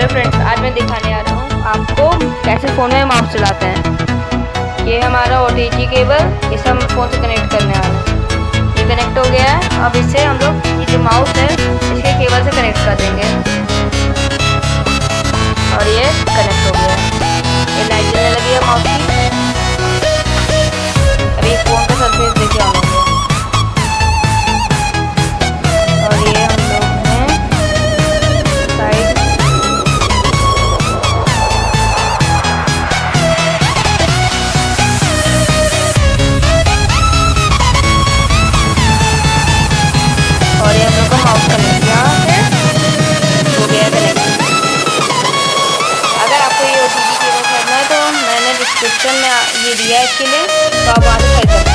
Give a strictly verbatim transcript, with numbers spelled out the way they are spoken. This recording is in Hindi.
हेलो फ्रेंड्स, आज मैं दिखाने आ रहा हूँ आपको कैसे फ़ोन में माउस चलाते हैं। ये हमारा ओ टी जी केबल, इसे हम फ़ोन से कनेक्ट करने आ रहे हैं। ये कनेक्ट हो गया है। अब इससे हम लोग ये जो माउस है इसके केबल से कनेक्ट कर देंगे और ये कनेक्ट हो गया है। ये लाइट जलने लगी है माउस की। अभी फ़ोन का सरफेस देखिए ऑन हो गया और ये हम लोग ने साइड और ये हम लोग का माउस कनेक्ट यहाँ से हो गया कनेक्ट। अगर आपको ये ओ टी जी केबल खरीदना है तो मैंने डिस्क्रिप्शन में ये दिया है इसके लिए, तो आप वहाँ से खरीद सकते हैं।